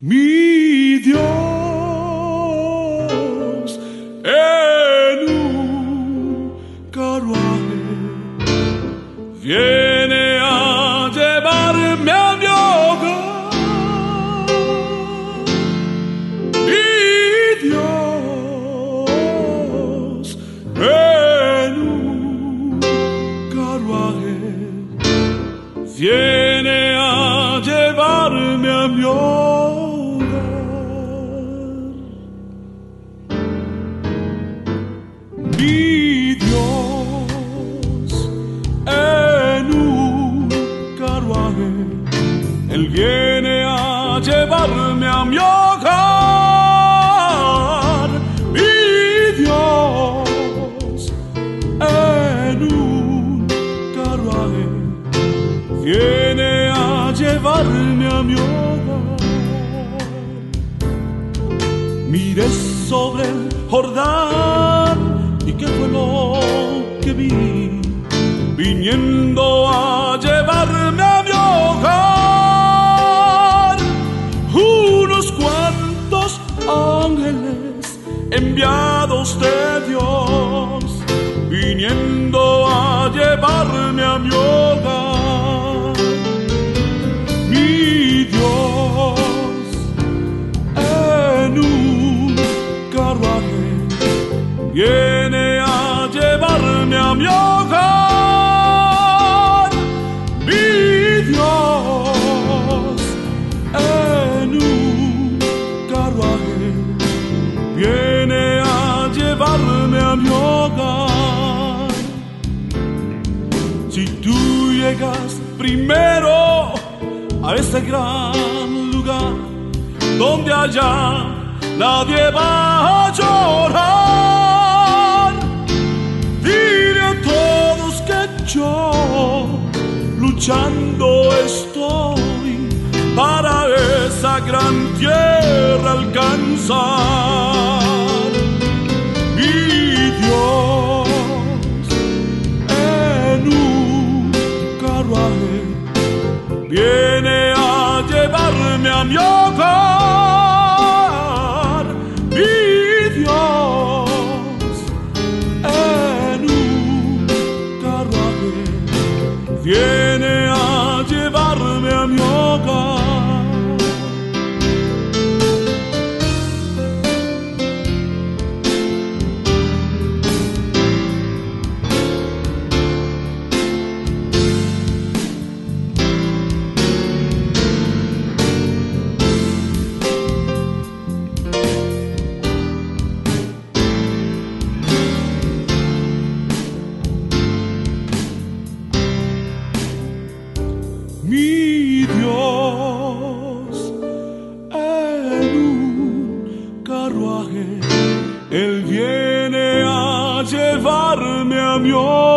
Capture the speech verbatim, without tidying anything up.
Mi Dios en un carruaje viene a llevarme a mi hogar. Mi Dios en un carruaje viene a llevarme a mi hogar. Mi Dios en un carruaje, Él viene a llevarme a mi hogar. Mi Dios en un carruaje viene a llevarme a mi hogar. Miré sobre el Jordán, ¿y qué fue lo que vi? Viniendo a llevarme a mi hogar. Unos cuantos ángeles enviados de Dios, viniendo a llevarme a mi hogar. Mi Dios en un carruaje viene a llevarme a mi hogar. Mi Dios en un carruaje viene a llevarme a mi hogar. Si tú llegas primero a este gran lugar, donde allá nadie va a llorar, dile a todos que yo luchando estoy para esa gran tierra alcanzar. Mi Dios en un carruaje viene a llevarme a mi hogar. Mi Dios en un carruaje viene a llevarme a mi hogar. Mi Dios en un carruaje, Él viene a llevarme a mi hogar.